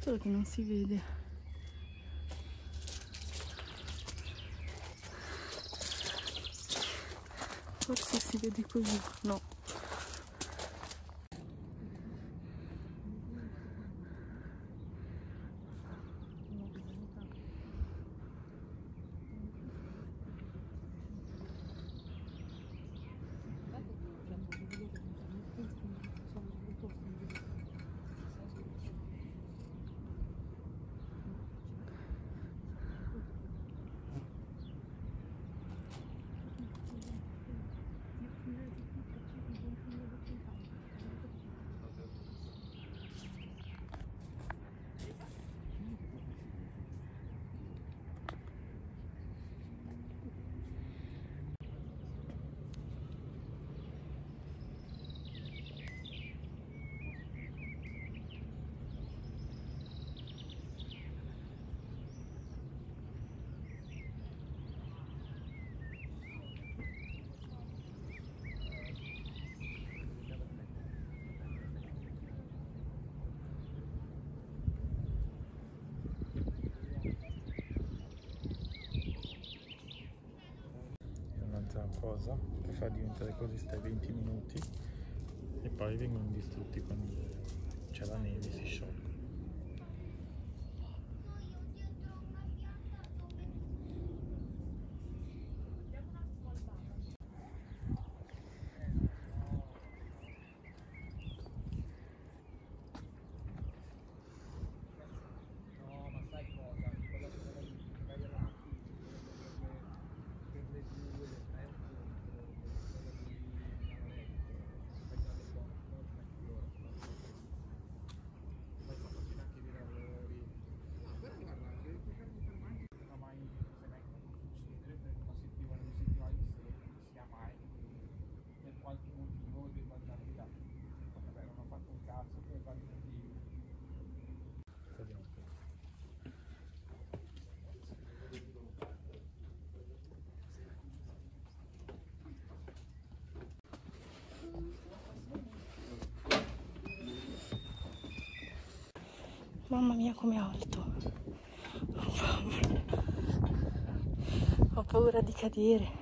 solo che non si vede. Forse si vede così, no. Un'altra cosa che fa diventare così, stai 20 minuti e poi vengono distrutti quando c'è la neve e si sciolgono. Mamma mia, com'è alto. Ho paura di cadere.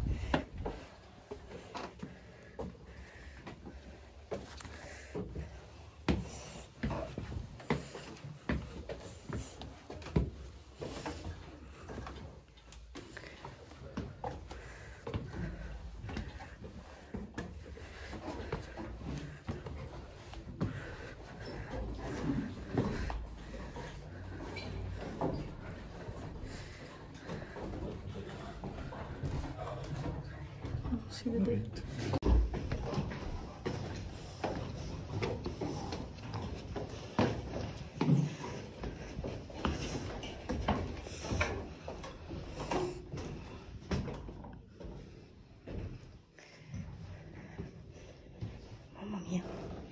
Non si vede. Mamma mia.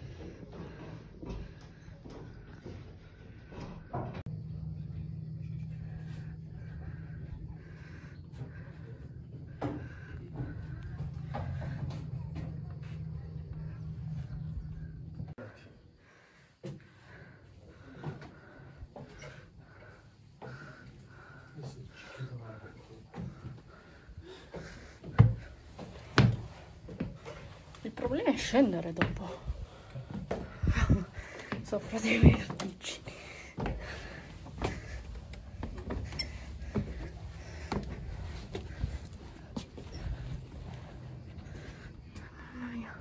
Il problema è scendere dopo. Sopra dei vertigini. Mamma mia.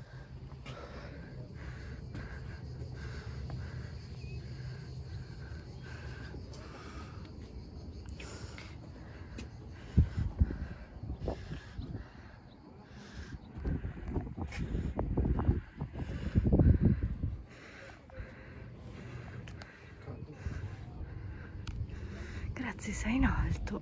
Grazie, sei in alto.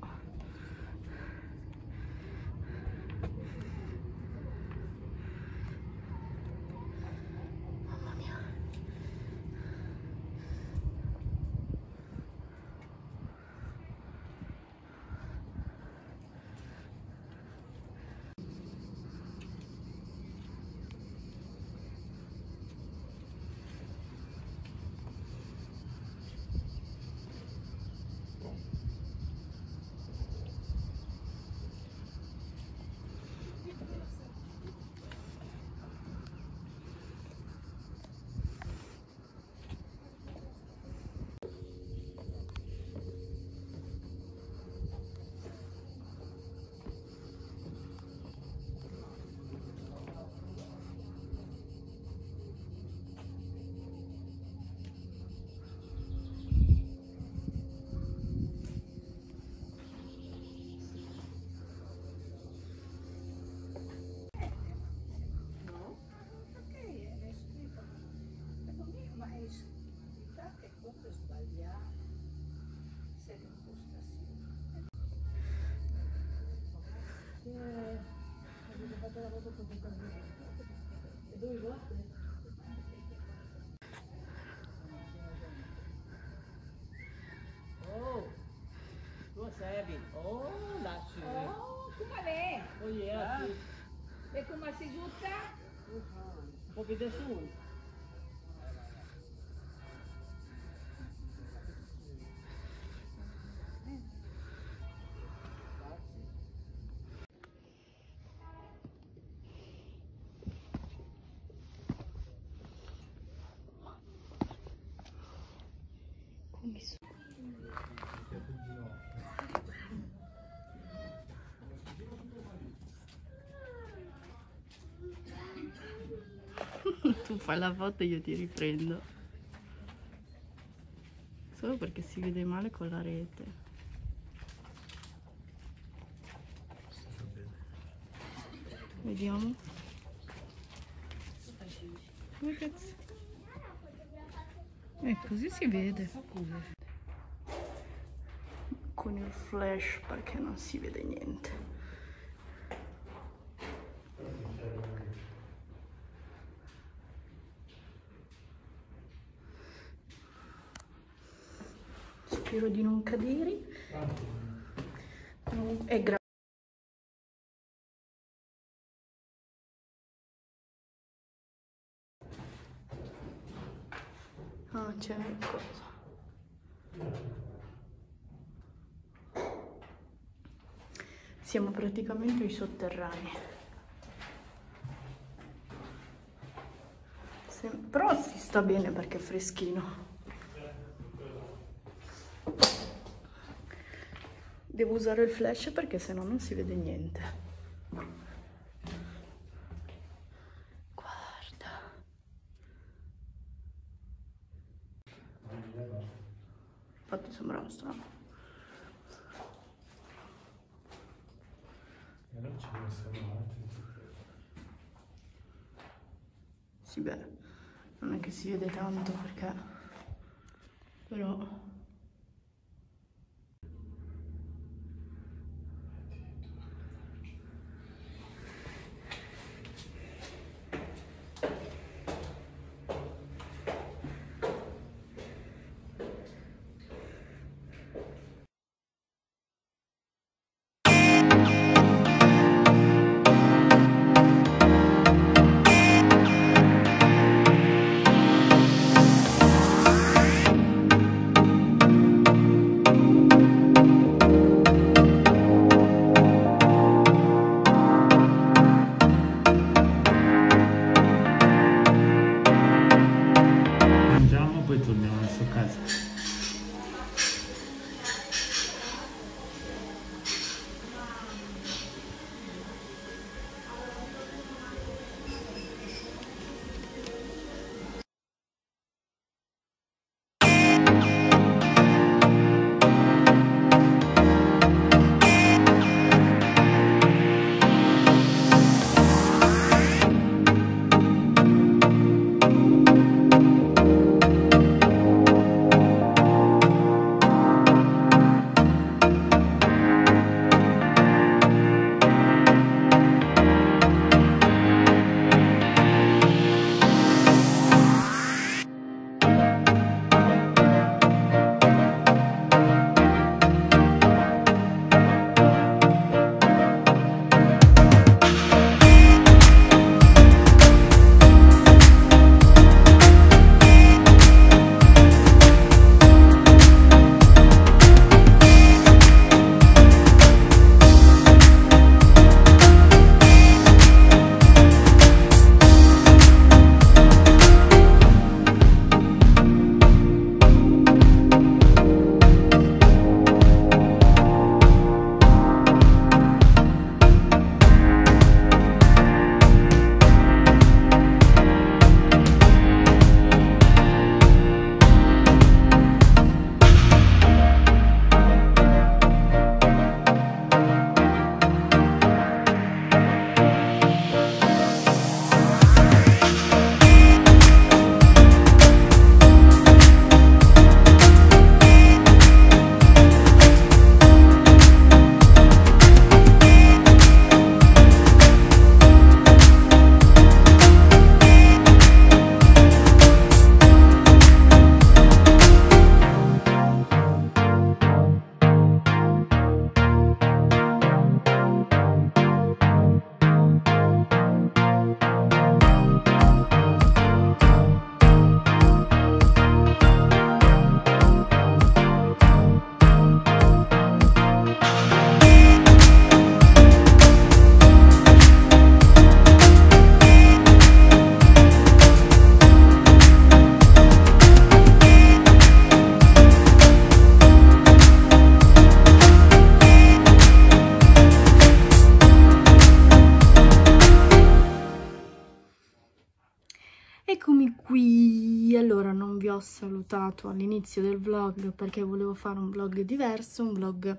Mamma mia. Oh, tu servi. Oh, là sì. Oh, come è? Oh, yeah, sì. E come si giutta? Un po' più da su. Come su. Tu fai la foto e io ti riprendo. Solo perché si vede male con la rete. Vediamo. Ragazzi. Così si vede. Con il flash perché non si vede niente. Spero di non cadere. È grave. Ah, c'è una cosa. Siamo praticamente ai sotterranei. Però si sta bene perché è freschino. Devo usare il flash perché sennò non si vede niente. Guarda. Infatti sembrava strano. E allora ci deve essere altri. Sì, beh, non è che si vede tanto perché... Però... qui. Allora, non vi ho salutato all'inizio del vlog perché volevo fare un vlog diverso, un vlog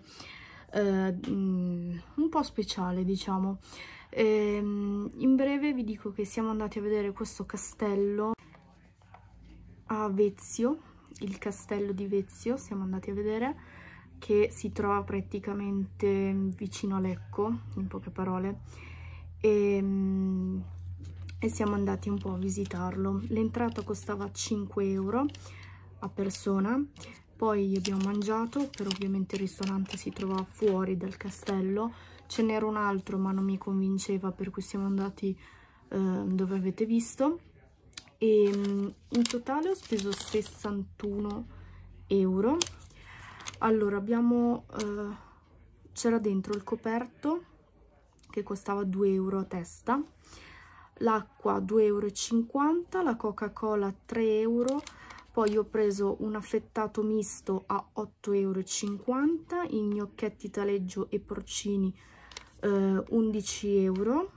un po' speciale, diciamo. In breve vi dico che siamo andati a vedere questo castello a Vezio, il castello di Vezio, siamo andati a vedere, che si trova praticamente vicino a Lecco, in poche parole, e siamo andati un po' a visitarlo. L'entrata costava 5 euro a persona, poi abbiamo mangiato, però ovviamente il ristorante si trova fuori dal castello. Ce n'era un altro ma non mi convinceva, per cui siamo andati dove avete visto, e in totale ho speso 61 euro. Allora, c'era dentro il coperto che costava 2 euro a testa, l'acqua 2,50 euro, la Coca-Cola 3 euro, poi ho preso un affettato misto a 8,50 euro, i gnocchetti taleggio e porcini 11 euro,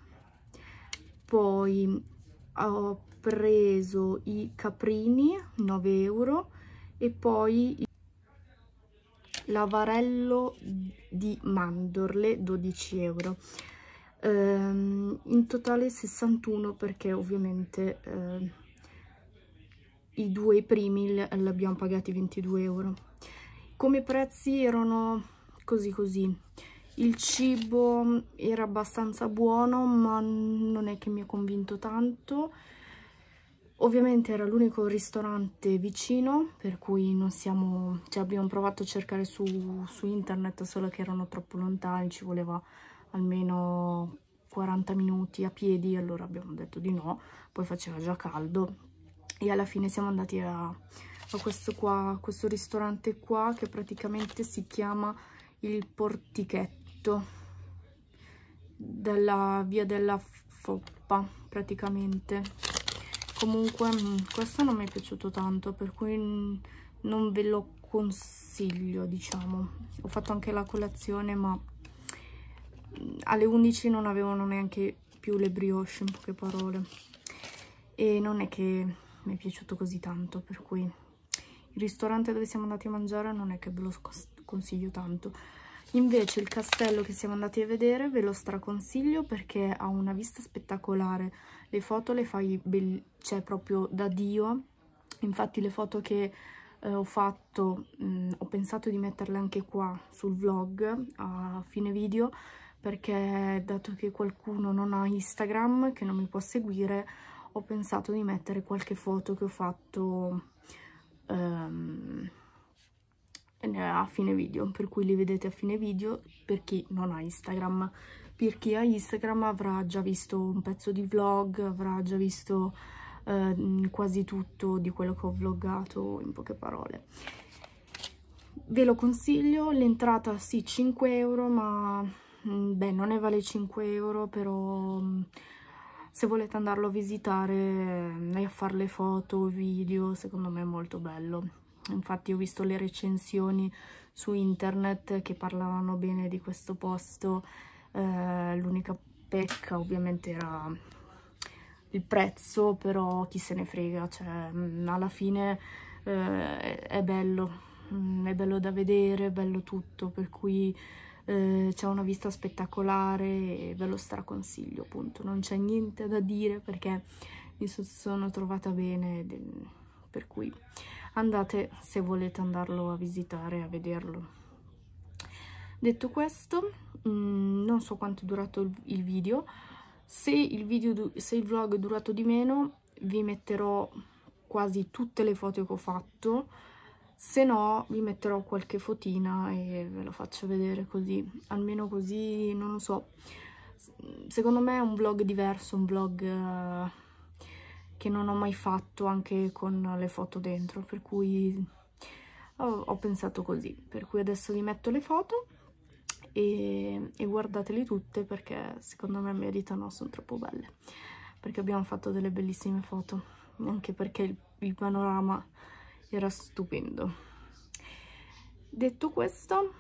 poi ho preso i caprini 9 euro e poi l'avarello di mandorle 12 euro. In totale 61, perché ovviamente i due primi li abbiamo pagati 22 euro. Come prezzi erano così così. Il cibo era abbastanza buono, ma non è che mi ha convinto tanto. Ovviamente era l'unico ristorante vicino, per cui non siamo, cioè abbiamo provato a cercare su internet, solo che erano troppo lontani, ci voleva almeno 40 minuti a piedi, allora abbiamo detto di no, poi faceva già caldo e alla fine siamo andati a questo ristorante qua, che praticamente si chiama il Portichetto, della via della Foppa praticamente. Comunque questo non mi è piaciuto tanto, per cui non ve lo consiglio, diciamo. Ho fatto anche la colazione, ma alle 11 non avevano neanche più le brioche, in poche parole, e non è che mi è piaciuto così tanto, per cui il ristorante dove siamo andati a mangiare non è che ve lo consiglio tanto. Invece il castello che siamo andati a vedere ve lo straconsiglio, perché ha una vista spettacolare, le foto le fai cioè proprio da Dio. Infatti le foto che ho fatto, ho pensato di metterle anche qua sul vlog a fine video, perché dato che qualcuno non ha Instagram, che non mi può seguire, ho pensato di mettere qualche foto che ho fatto a fine video, per cui li vedete a fine video per chi non ha Instagram. Per chi ha Instagram avrà già visto un pezzo di vlog, avrà già visto quasi tutto di quello che ho vloggato, in poche parole. Ve lo consiglio. L'entrata sì 5 euro, ma beh, non ne vale 5 euro, però se volete andarlo a visitare e a fare le foto, video, secondo me è molto bello. Infatti ho visto le recensioni su internet che parlavano bene di questo posto. L'unica pecca ovviamente era il prezzo, però chi se ne frega, cioè alla fine è bello da vedere, è bello tutto, per cui c'è una vista spettacolare e ve lo straconsiglio, appunto. Non c'è niente da dire perché mi sono trovata bene, per cui andate se volete andarlo a visitare, a vederlo. Detto questo, non so quanto è durato il video. Se il vlog è durato di meno, vi metterò quasi tutte le foto che ho fatto, se no vi metterò qualche fotina e ve lo faccio vedere, così almeno così, non lo so, secondo me è un vlog diverso, un vlog che non ho mai fatto anche con le foto dentro, per cui ho pensato così. Per cui adesso vi metto le foto e guardatele tutte, perché secondo me meritano, sono troppo belle, perché abbiamo fatto delle bellissime foto, anche perché il panorama era stupendo. Detto questo,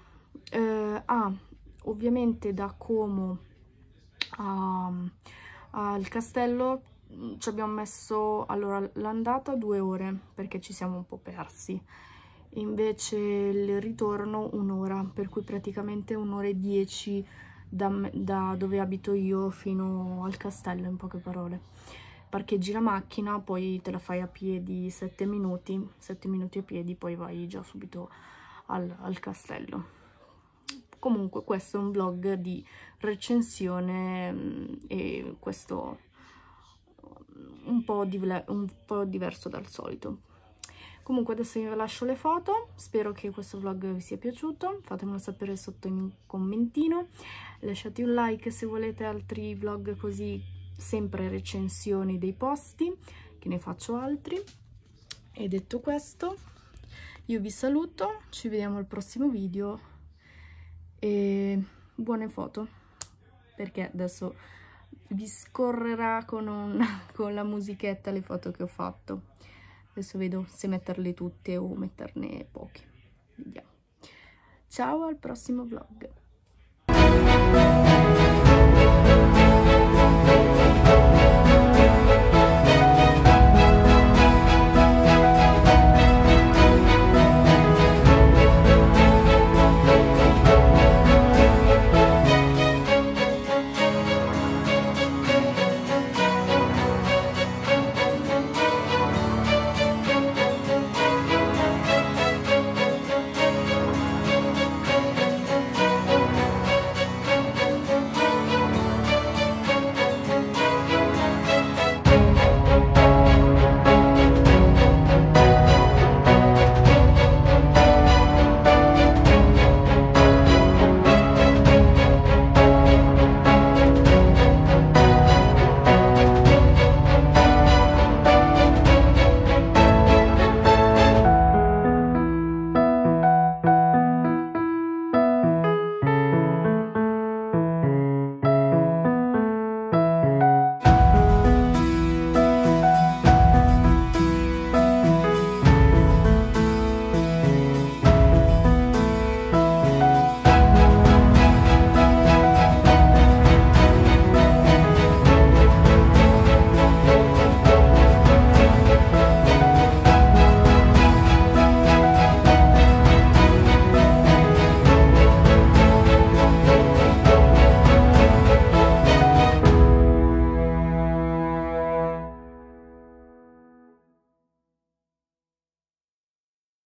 ovviamente da Como al castello ci abbiamo messo, allora, l'andata 2 ore perché ci siamo un po' persi, invece il ritorno 1 ora, per cui praticamente 1 ora e 10 da dove abito io fino al castello, in poche parole. Parcheggi la macchina, poi te la fai a piedi 7 minuti a piedi, poi vai già subito al castello. Comunque questo è un vlog di recensione e questo un po' diverso dal solito. Comunque adesso io vi lascio le foto, spero che questo vlog vi sia piaciuto, fatemelo sapere sotto in un commentino, lasciate un like se volete altri vlog così, sempre recensioni dei posti, che ne faccio altri. E detto questo, io vi saluto, ci vediamo al prossimo video e buone foto, perché adesso vi scorrerà con la musichetta le foto che ho fatto. Adesso vedo se metterle tutte o metterne poche. Vediamo. Ciao, al prossimo vlog.